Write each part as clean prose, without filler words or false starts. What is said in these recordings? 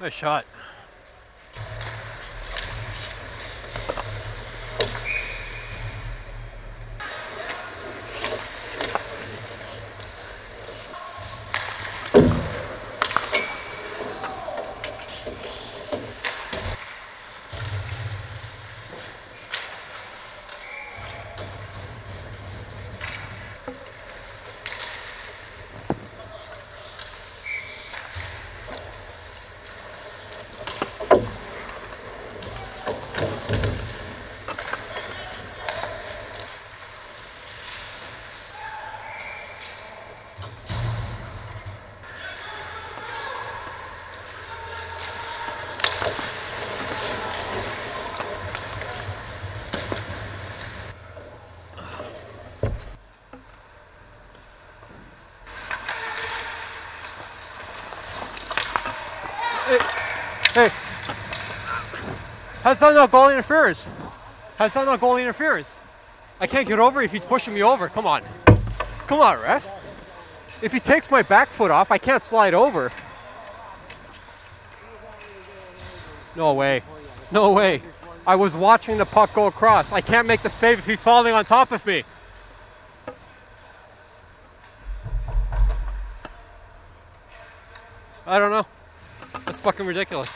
Nice shot. Hey, how's that not goalie interference? How's that not goalie interference? I can't get over if he's pushing me over. Come on. Come on, ref. If he takes my back foot off, I can't slide over. No way. No way. I was watching the puck go across. I can't make the save if he's falling on top of me. I don't know. That's fucking ridiculous.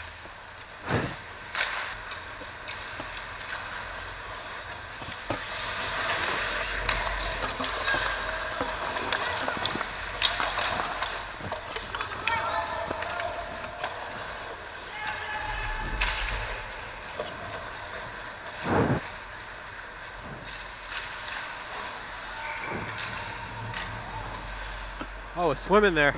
Oh, it's swimming there.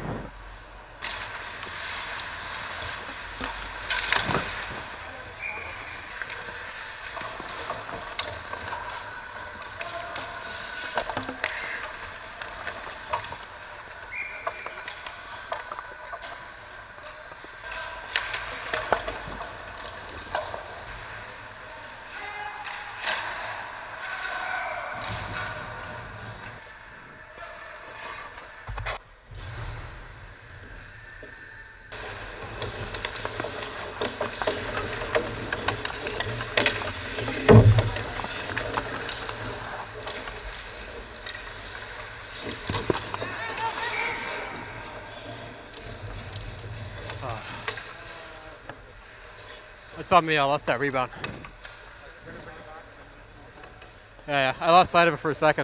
It's on me, I lost that rebound. Yeah, I lost sight of it for a second.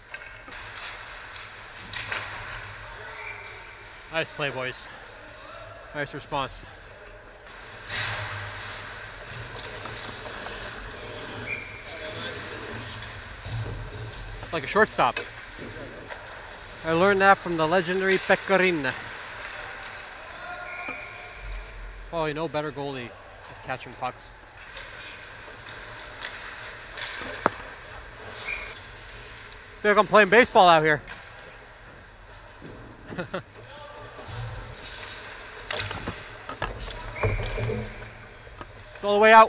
Nice play, boys. Nice response. Like a shortstop. I learned that from the legendary Pecorine. Oh, you know, better goalie at catching pucks. I feel like I'm playing baseball out here. It's all the way out.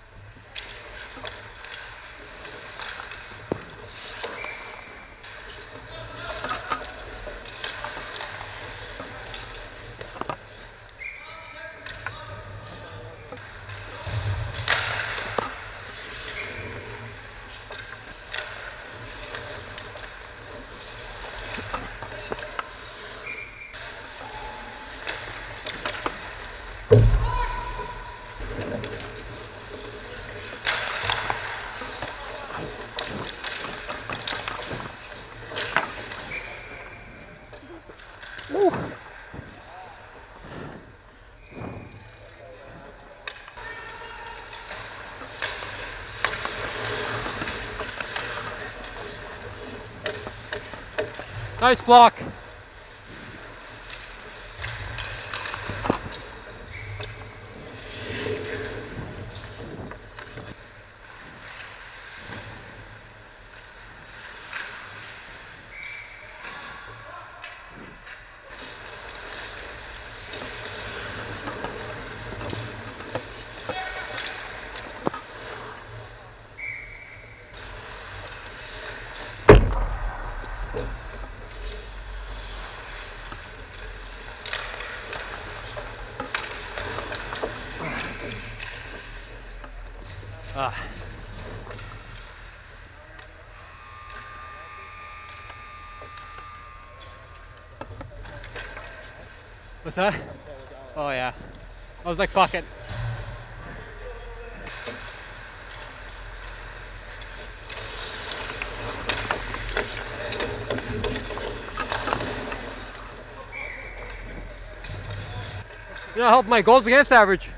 Woo. Nice block. What's that? Oh yeah. I was like, fuck it. You know, help my goals against average.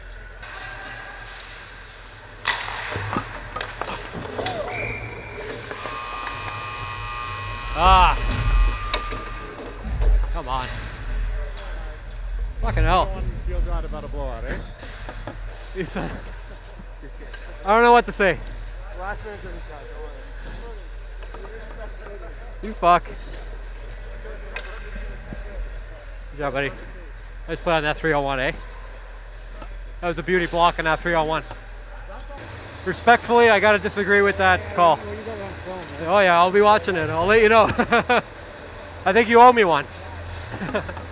Ah. Come on. Fucking hell. Feel good about a blowout, eh? I don't know what to say. Last man's in the shot, don't worry. You fuck. Good job, buddy. Nice play on that 3-on-1, eh? That was a beauty block on that 3-on-1. Respectfully, I gotta disagree with that call. Oh yeah, I'll be watching it. I'll let you know. I think you owe me one.